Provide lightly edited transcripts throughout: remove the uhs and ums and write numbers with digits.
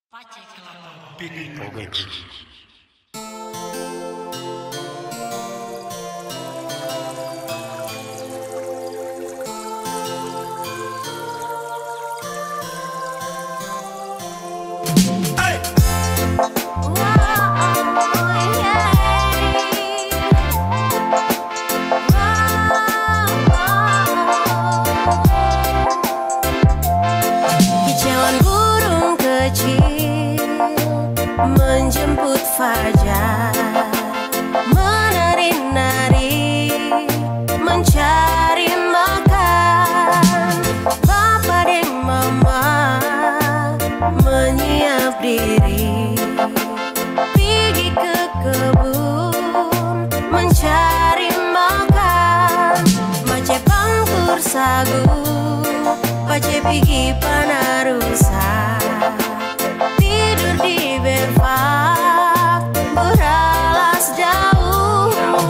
Pace Kelapa Bikin Production. Menjemput fajar, menari-nari, mencari makan. Papa dan mama menyiap diri, pergi ke kebun mencari makan. Mace pangkur sagu, pace pergi panarusa, tidur di befak beralas jauh.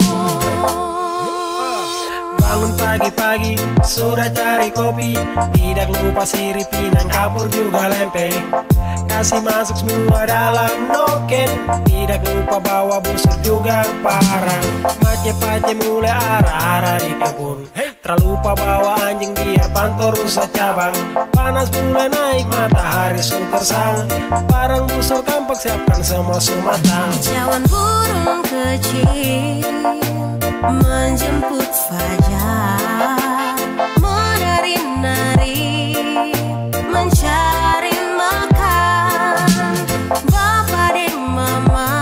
Bangun pagi-pagi sudah cari kopi, tidak lupa sirih pinang kapur juga lempe. Kasih masuk semua dalam noken, tidak lupa bawa busur juga parang. Pace-pace mulai arah-arah di kebun, terlupa bawa anjing biar pantau rusak cabang. Panas mulai naik, matahari sudah tersang, parang busur tampak siapkan semua sumatang. Cawan burung kecil menjemput fajar, menari-nari, mencari makan. Bapa dan mama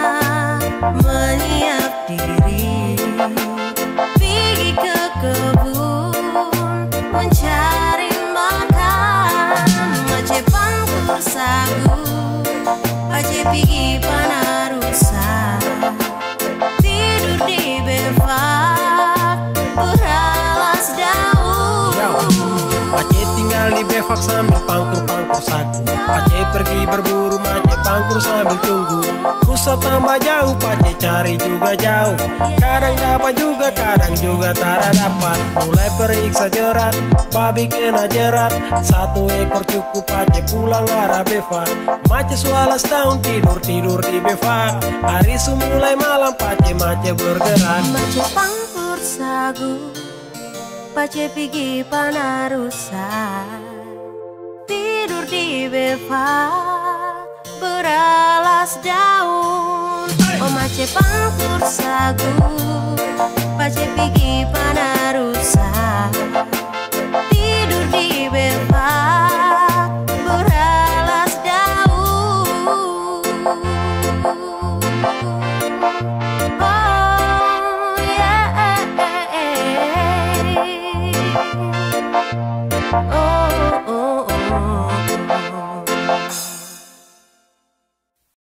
menyiap diri, pergi ke kebun mencari makan. Mace pangkur sagu, pace pergi panarusa, tidur di befak beralas daun. Pace tinggal di befak sambil pangkur-pangkur sagu, pace pergi berburu, mace pangkur sambil tunggu. Rusa tambah jauh, pace cari juga jauh, kadang dapat juga, kadang juga tak dapat. Mulai periksa jerat, babi kena jerat, satu ekor cukup, pace pulang arah befak. Mace sualas tahun tidur-tidur di befak, hari mulai malam, pace bergerak. Mace pangkur sagu, pace pergi panarusa, tidur di befak beralas daun. Oh mace pangkur sagu, pace pergi panarusa, tidur di befak beralas daun. Oh yeah. Oh, oh, oh, oh.